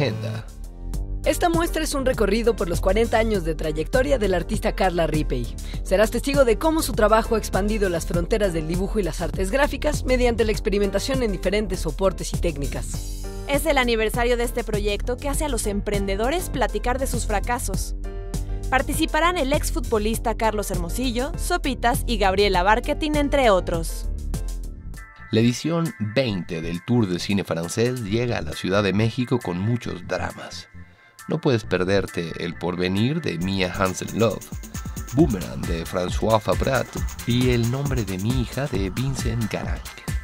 agenda. Esta muestra es un recorrido por los 40 años de trayectoria del artista Carla Rippey. Serás testigo de cómo su trabajo ha expandido las fronteras del dibujo y las artes gráficas mediante la experimentación en diferentes soportes y técnicas. Es el aniversario de este proyecto que hace a los emprendedores platicar de sus fracasos. Participarán el exfutbolista Carlos Hermosillo, Sopitas y Gabriela Barquetín, entre otros. La edición 20 del Tour de Cine Francés llega a la Ciudad de México con muchos dramas. No puedes perderte El porvenir de Mia Hansen-Løve, Boomerang de François Fabrat y El nombre de mi hija de Vincent Garanc.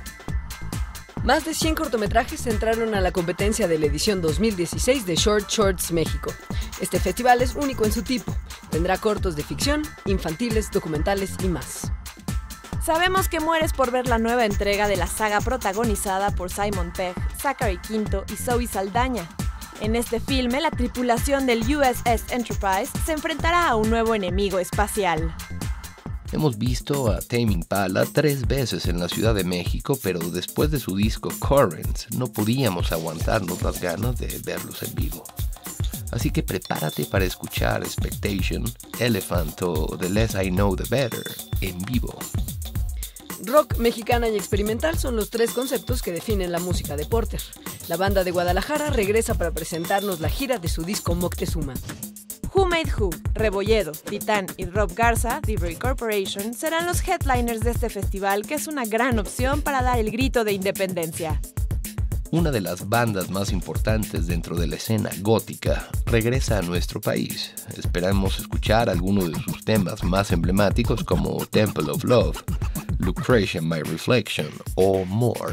Más de 100 cortometrajes entraron a la competencia de la edición 2016 de Short Shorts México. Este festival es único en su tipo. Tendrá cortos de ficción, infantiles, documentales y más. Sabemos que mueres por ver la nueva entrega de la saga protagonizada por Simon Pegg, Zachary Quinto y Zoe Saldaña. En este filme, la tripulación del USS Enterprise se enfrentará a un nuevo enemigo espacial. Hemos visto a Tame Impala 3 veces en la Ciudad de México, pero después de su disco Currents no podíamos aguantarnos las ganas de verlos en vivo. Así que prepárate para escuchar Expectation, Elephant o The Less I Know The Better en vivo. Rock, mexicana y experimental son los 3 conceptos que definen la música de Porter. La banda de Guadalajara regresa para presentarnos la gira de su disco Moctezuma. Who Made Who, Rebolledo, Titán y Rob Garza, Delivery Corporation, serán los headliners de este festival, que es una gran opción para dar el grito de independencia. Una de las bandas más importantes dentro de la escena gótica regresa a nuestro país. Esperamos escuchar algunos de sus temas más emblemáticos como Temple of Love, Lucretia My Reflection o More.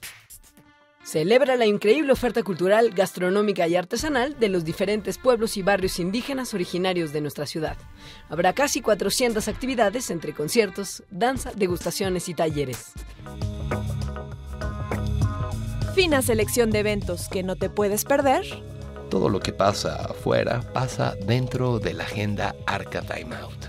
Celebra la increíble oferta cultural, gastronómica y artesanal de los diferentes pueblos y barrios indígenas originarios de nuestra ciudad. Habrá casi 400 actividades entre conciertos, danza, degustaciones y talleres. Fina selección de eventos que no te puedes perder. Todo lo que pasa afuera pasa dentro de la agenda Arca Time Out.